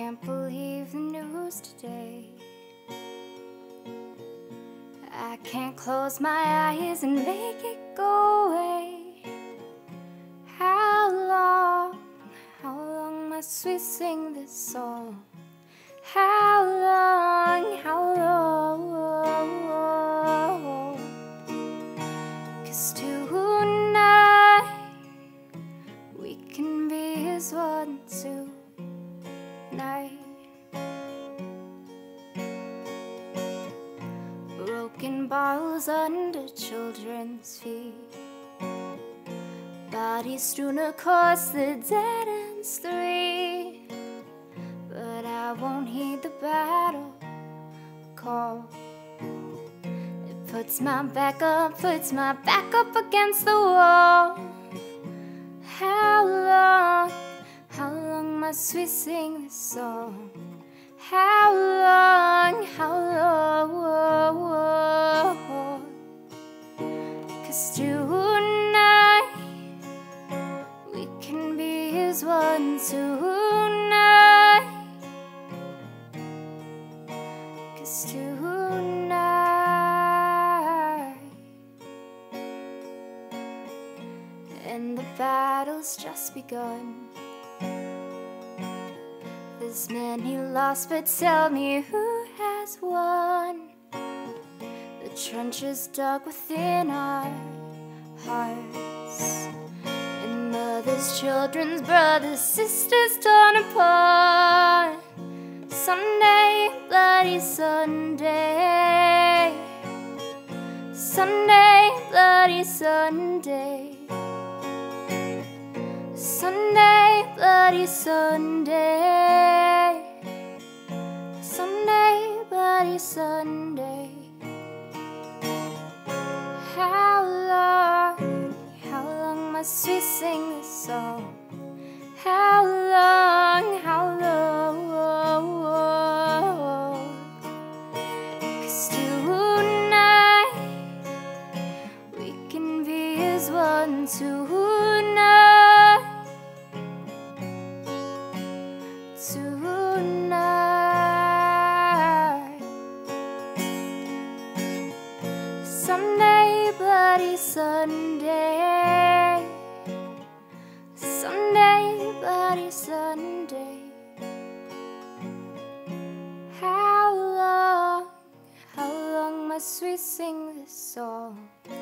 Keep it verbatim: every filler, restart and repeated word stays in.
can't believe the news today. I can't close my eyes and make it go away. How long, how long must we sing this song? How long, how long? 'Cause tonight we can be as one tonight. Broken bottles under children's feet, bodies strewn across the dead end street. But I won't heed the battle call. It puts my back up, puts my back up against the wall. How long, how long must we sing this song? How long, how long? 'Cause tonight we can be as one tonight. 'Cause tonight, and the battle's just begun. There's many lost, but tell me who has won? The trenches dug within our hearts, and mothers, children's, brothers, sisters torn apart. Sunday, bloody Sunday, Sunday, bloody Sunday, Sunday, bloody Sunday, Sunday, bloody Sunday. How long, how long must we sing this song? How long, how long? 'Cause tonight we can be as one tonight. Tonight, Sunday, bloody Sunday, Sunday, bloody Sunday. How long, how long must we sing this song?